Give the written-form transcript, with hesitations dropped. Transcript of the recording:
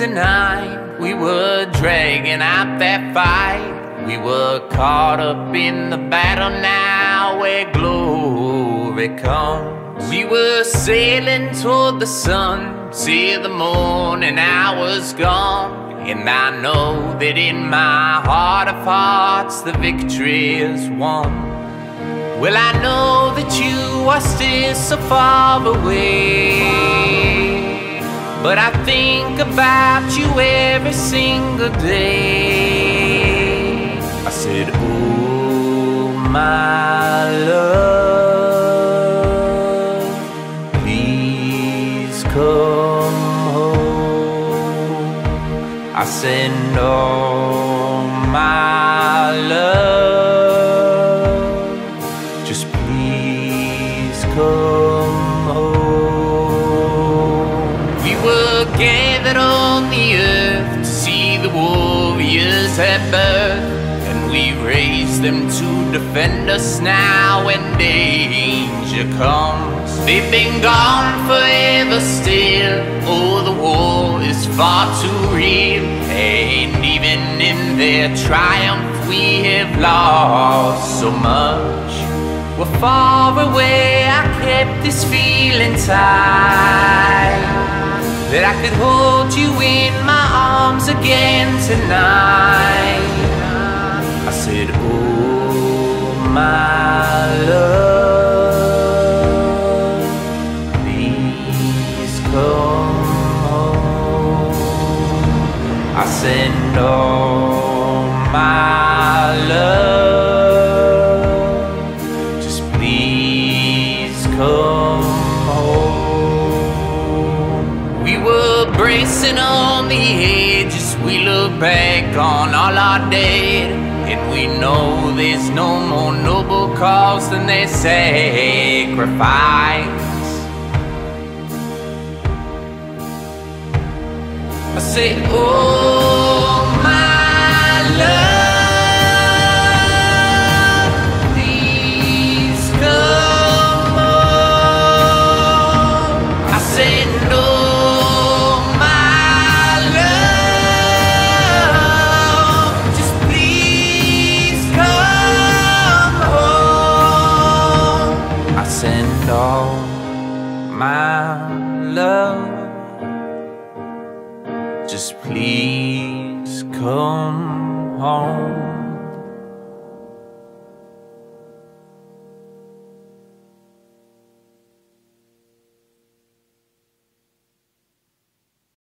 tonight. We were dragging out that fight. We were caught up in the battle now where glory comes. We were sailing toward the sun till the morning hour's gone. And I know that in my heart of hearts the victory is won. Well, I know that you are still so far away, but I think about you every single day. I said, oh my love, please come home. I said, oh my love, just please come home. We were gathered on the earth to see the warriors at birth, and we raised them to defend us now when danger comes. They've been gone forever still. Oh, the war is far too real, and even in their triumph we have lost so much. We're far away, I kept this feeling tight, that I could hold you in my arms again tonight. I said, oh my love, please come home. I said, oh my love, just please come home. We were bracing on the edges, we look back on all our dead, and we know there's no more noble cause than their sacrifice. I say, oh my love, please come home. I say, no, my love, just please come home. I send all my love, just please come home.